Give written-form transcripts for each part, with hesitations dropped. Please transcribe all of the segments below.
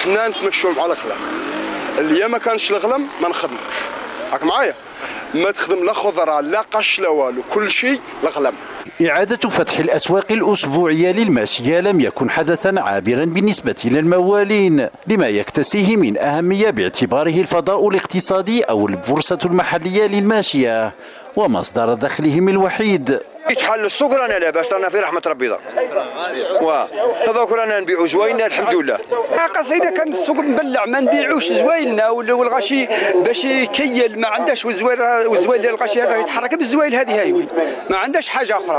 حنا نتمشوا مع الغلام. اللي ما كانش الغلام ما نخدموش. راك معايا؟ ما تخدم لا خضره لا قش لا والو، كل شيء الغلام. إعادة فتح الأسواق الأسبوعية للماشية لم يكن حدثا عابرا بالنسبة للموالين لما يكتسيه من أهمية باعتباره الفضاء الاقتصادي أو البورصة المحلية للماشية ومصدر دخلهم الوحيد. يتحل السوق رانا لاباس، رانا في رحمه ربي ضر. هذاك رانا نبيعوا زوايننا الحمد لله. قصيده كان السوق مبلع، ما نبيعوش زوايننا والغشي باش يكيل، ما عندهاش والزواين الغشي هذا يتحرك بالزواين هذه هاي وين، ما عندهاش حاجه اخرى.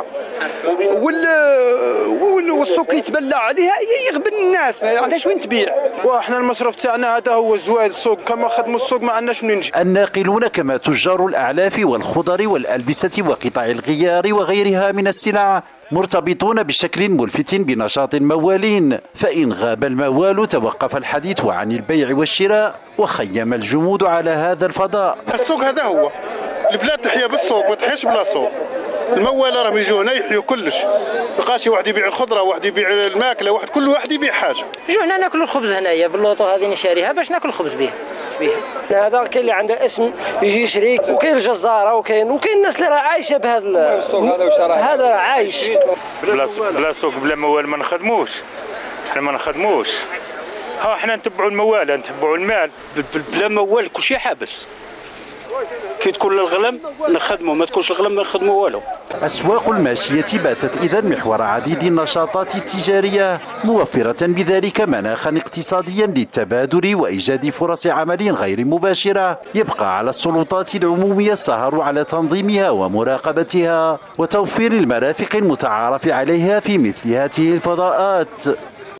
والسوق يتبلع عليها يغبن الناس، ما عندهاش وين تبيع. واحنا المصرف تاعنا هذا هو زواين السوق، كما خدموا السوق ما عندناش منين نجي. الناقلون كما تجار الأعلاف والخضر والألبسة وقطع الغيار وغيرها من السلع مرتبطون بشكل ملفت بنشاط الموالين، فإن غاب الموال توقف الحديث عن البيع والشراء وخيم الجمود على هذا الفضاء. السوق هذا هو، البلاد تحيا بالسوق ما تحياش بلا سوق. الموالى راهم يجوا هنا يحيوا كلش، مابقاش واحد يبيع الخضره، واحد يبيع الماكله، كل واحد يبيع حاجه. جو هنا ناكلوا الخبز هنايا باللوطو هذه نشاريها باش ناكل الخبز بها. هذا كاين اللي عنده اسم يجي يشريك، وكاين الجزاره، وكاين الناس اللي راه عايشه بهذا هذا راه عايش. بلا سوق بلا موال ما نخدموش، احنا ما نخدموش. ها احنا نتبعوا الموال، نتبعوا المال. بلا موال كل شيء حابس. كي تكون الغلم نخدموا، ما تكونش الغلم ما نخدموا والو. أسواق الماشية باتت إذن محور عديد النشاطات التجارية، موفرة بذلك مناخا اقتصاديا للتبادل وإيجاد فرص عمل غير مباشرة. يبقى على السلطات العمومية السهر على تنظيمها ومراقبتها وتوفير المرافق المتعارف عليها في مثل هذه الفضاءات.